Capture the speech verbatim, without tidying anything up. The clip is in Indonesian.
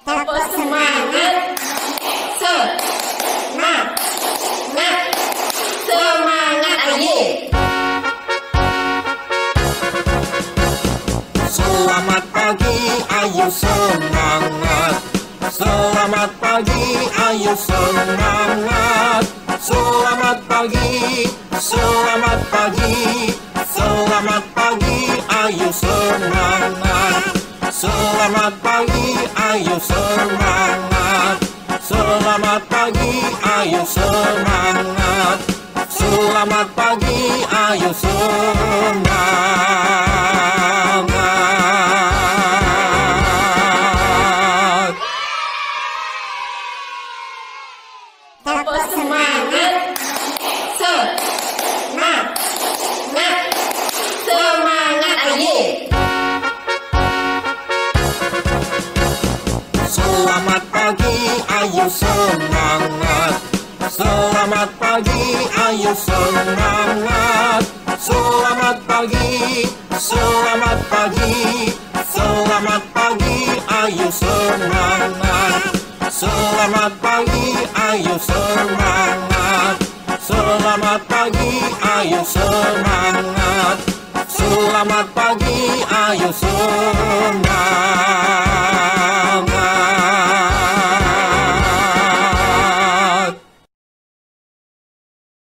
Tepuk semangat. Semangat. Semangat lagi. Selamat pagi, ayo semangat. Selamat pagi, ayo semangat. Selamat pagi, selamat pagi, selamat pagi, ayo semangat. Selamat pagi, ayo semangat. Selamat pagi, ayo semangat. Selamat pagi, ayo semangat. Tepuk semangat. Semangat. Semangat lagi. Selamat pagi, ayo semangat. Selamat pagi, ayo semangat. Selamat pagi, selamat pagi, selamat pagi, ayo semangat. Selamat pagi, ayo semangat. Selamat pagi, ayo semangat. Selamat pagi, ayo semangat.